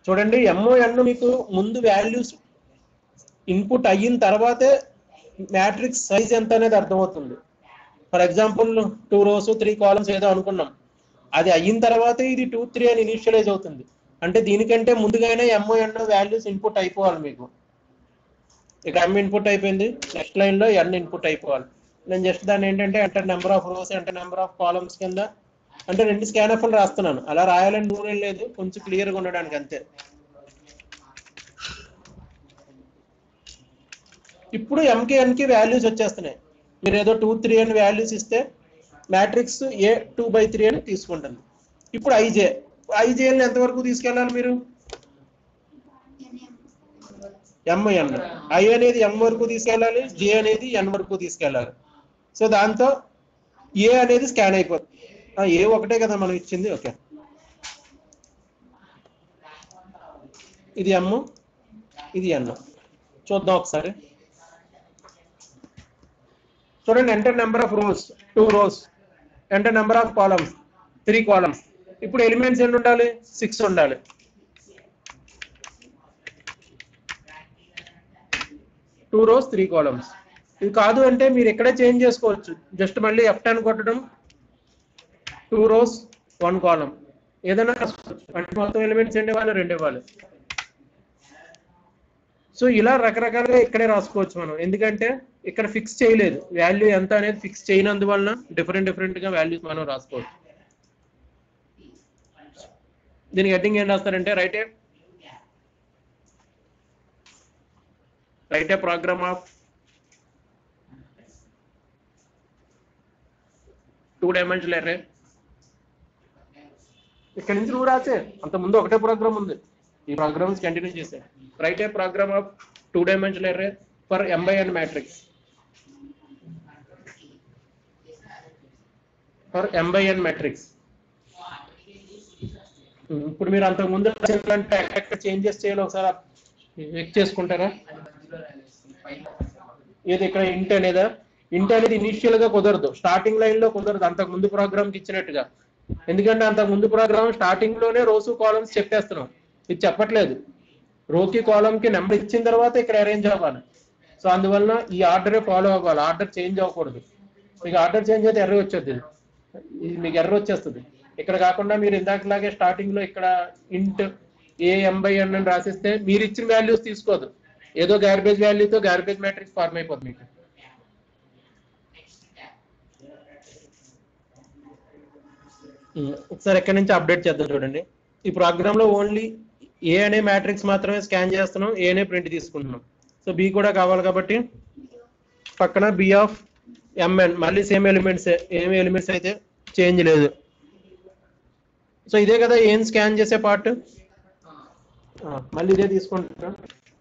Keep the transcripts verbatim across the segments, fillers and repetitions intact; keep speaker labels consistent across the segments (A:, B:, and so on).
A: చూడండి ఎమ్ ఎన్ మీకు ముందు వాల్యూస్ ఇన్పుట్ అయిన తర్వాతే మ్యాట్రిక్స్ సైజ్ ఎంత అనేది అర్థమవుతుంది. For example two rows three columns ఏదో అనుకున్నాం, అది అయిన తర్వాతే ఇది టూ త్రీ అని ఇనిషియలైజ్ అవుతుంది. అంటే దీనికంటే ముందుగానే ఎమ్ ఎన్ వాల్యూస్ ఇన్పుట్ అయిపోవాలి మీకు. ఇక ఎమ్ ఇన్పుట్ అయిపోయింది, నెక్స్ట్ లైన్ లో ఎన్ ఇన్పుట్ అయిపోవాలి. నేను జస్ట్ దాన్ని ఏంటంటే enter number of rows enter number of columns కింద అంటే రెండు స్కాన్ఎఫ్లు రాస్తున్నాను. అలా రాయాలని రూల్ ఏం లేదు, కొంచెం క్లియర్గా ఉండడానికి అంతే. ఇప్పుడు ఎంకి ఎన్కి వాల్యూస్ వచ్చేస్తున్నాయి. మీరు ఏదో టూ త్రీ అని వాల్యూస్ ఇస్తే matrix A two by three అని తీసుకుంటుంది. ఇప్పుడు ఐజే ఐజేని ఎంతవరకు తీసుకెళ్ళాలి మీరు? ఎంఎన్ ఐ అనేది ఎం వరకు తీసుకెళ్ళాలి, జే అనేది ఎన్ వరకు తీసుకెళ్ళాలి. సో దాంతో ఏ అనేది స్కాన్ అయిపోతుంది. ఏ ఒకటే కదా మనం ఇచ్చింది. ఓకే, ఇది ఎమ్, ఇది ఎన్. చూద్దాం ఒకసారి. చూడండి, enter number of rows two rows, enter number of columns three columns. ఇప్పుడు ఎలిమెంట్స్ ఎన్ని ఉండాలి? సిక్స్ ఉండాలి. Two rows three columns. ఇది కాదు అంటే మీరు ఇక్కడే చేంజ్ చేసుకోవచ్చు. జస్ట్ మళ్ళీ ఎఫ్ టెన్ కొట్టడం, టూ రోస్ వన్ కాలం ఏదైనా అంటే మొత్తం ఎలిమెంట్స్ ఎన్ని ఇవ్వాలి? రెండు ఇవ్వాలి. సో ఇలా రకరకాలుగా ఇక్కడే రాసుకోవచ్చు మనం, ఎందుకంటే ఇక్కడ ఫిక్స్ చేయలేదు వాల్యూ ఎంత అనేది. ఫిక్స్ చేయనందువలన డిఫరెంట్ డిఫరెంట్ గా వాల్యూస్ మనం రాసుకోవచ్చు. దీనికి హెడ్డింగ్ ఏం రాస్తారంటే write a write a program of two dimensional array. ఇక్కడ నుంచి నువ్వు రాసే, అంత ముందు ఒకటే ప్రోగ్రామ్ ఉంది, ఈ ప్రోగ్రామ్స్ కంటిన్యూ చేసే. Write a program of two dimensional array for M by N matrix for M by N matrix. ఇప్పుడు మీరు అంతకు ముందు అంటే ఎక్కడ చేంజెస్ చేయాలి ఒకసారి చెక్ చేసుకుంటారా? ఏది ఇక్కడ ఇంట్ అనేదా? ఇంట్ అనేది ఇనిషియల్ గా కుదరదు, స్టార్టింగ్ లైన్ లో కుదరదు అంతకు ముందు ప్రోగ్రామ్ కి ఇచ్చినట్టుగా. ఎందుకంటే అంతకు ముందు ప్రోగ్రామ్ స్టార్టింగ్ లోనే రోస్ కాలమ్స్ చెప్పేస్తున్నాం, ఇది చెప్పట్లేదు. రోకి కాలమ్ కి నెంబర్ ఇచ్చిన తర్వాత ఇక్కడ అరేంజ్ అవ్వాలి. సో అందువలన ఈ ఆర్డరే ఫాలో అవ్వాలి, ఆర్డర్ చేంజ్ అవ్వకూడదు. మీకు ఆర్డర్ చేంజ్ అయితే ఎర్ర వచ్చేది, ఇది మీకు ఎర్ర వచ్చేస్తుంది. ఇక్కడ కాకుండా మీరు ఇందాకలాగే స్టార్టింగ్ లో ఇక్కడ ఇంట్ ఏ ఎం బై ఎన్ అని రాసిస్తే మీరు ఇచ్చిన వాల్యూస్ తీసుకోదు, ఏదో గార్బేజ్ వాల్యూతో గార్బేజ్ మ్యాట్రిక్స్ ఫార్మ్ అయిపోతుంది మీకు. ఒకసారి ఎక్కడి నుంచి అప్డేట్ చేద్దాం చూడండి. ఈ ప్రోగ్రామ్ లో ఓన్లీ ఏ అనే మ్యాట్రిక్స్ మాత్రమే స్కాన్ చేస్తున్నాం, ఏ అనే ప్రింట్ తీసుకుంటున్నాం. సో బి కూడా కావాలి కాబట్టి పక్కన బి ఆఫ్ ఎంఎన్ మళ్ళీ సేమ్ ఎలిమెంట్స్, ఏమి ఎలిమెంట్స్ అయితే చేంజ్ లేదు. సో ఇదే కదా ఏం స్కాన్ చేసే పార్ట్, మళ్ళీ ఇదే తీసుకుంటున్నాం.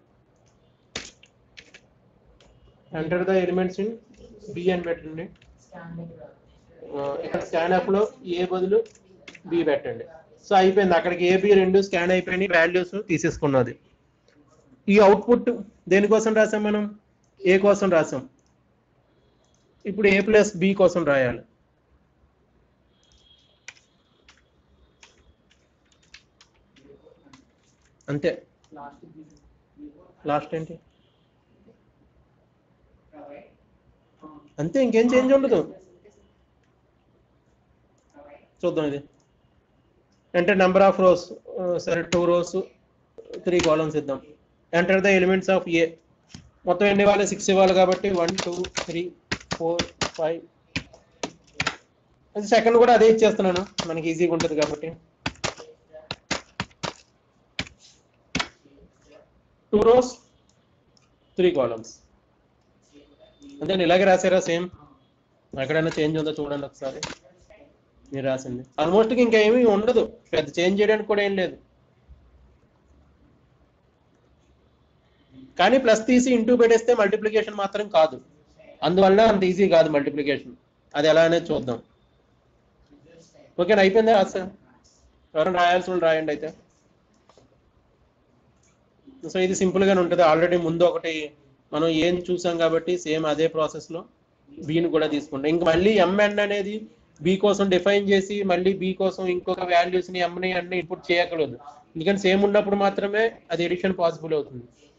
A: Enter the elements in B అని పెట్టండి. ఇక్కడ స్కాన్ యాప్ లో ఏ బదులు బి పెట్టండి. సో అయిపోయింది, అక్కడికి ఏబి రెండు స్కాన్ అయిపోయినాయి, వాల్యూస్ తీసేసుకున్నది. ఈ అవుట్పుట్ దేనికోసం రాసాం మనం? ఏ కోసం రాసాం. ఇప్పుడు ఏ ప్లస్ బి కోసం రాయాలి. అంతే, లాస్ట్ ఏంటి అంతే, ఇంకేం చేంజ్ ఉండదు. చూద్దాం ఇది. ఎంటర్ నెంబర్ ఆఫ్ రోస్, సరే టూ రోస్ త్రీ కాలమ్స్ ఇద్దాం. Enter the elements of A, మొత్తం ఎన్ని ఇవ్వాలి? సిక్స్ ఇవ్వాలి కాబట్టి one two three four five. Second కూడా అదే ఇచ్చేస్తున్నాను, మనకి ఈజీగా ఉంటుంది కాబట్టి. టూ రోస్ త్రీ కాలమ్స్ అంటే ఇలాగే రాసారా సేమ్? ఎక్కడైనా చేంజ్ ఉందో చూడండి ఒకసారి. మీరు రాసింది ఆల్మోస్ట్ ఇంకా ఏమీ ఉండదు, పెద్ద చేంజ్ చేయడానికి కూడా ఏం లేదు. కానీ ప్లస్ తీసి ఇంటూ పెట్టేస్తే మల్టిప్లికేషన్ మాత్రం కాదు, అందువల్ల అంత ఈజీ కాదు మల్టిప్లికేషన్. అది ఎలా అనేది చూద్దాం. ఓకేనా, అయిపోయిందా? సార్ ఎవరైనా రాయాల్సి వాళ్ళు రాయండి అయితే. సో ఇది సింపుల్ గానే ఉంటుంది. ఆల్రెడీ ముందు ఒకటి మనం ఏం చూసాం కాబట్టి సేమ్ అదే ప్రాసెస్ లో బిని కూడా తీసుకుంటాం. ఇంక మళ్ళీ ఎంఎన్ అనేది బి కోసం డిఫైన్ చేసి మళ్ళీ బి కోసం ఇంకొక వాల్యూస్ ని ఎమ్ని అన్ని ఇన్పుట్ చేయకూడదు. ఎందుకంటే సేమ్ ఉన్నప్పుడు మాత్రమే అది ఎడిషన్ పాసిబుల్ అవుతుంది.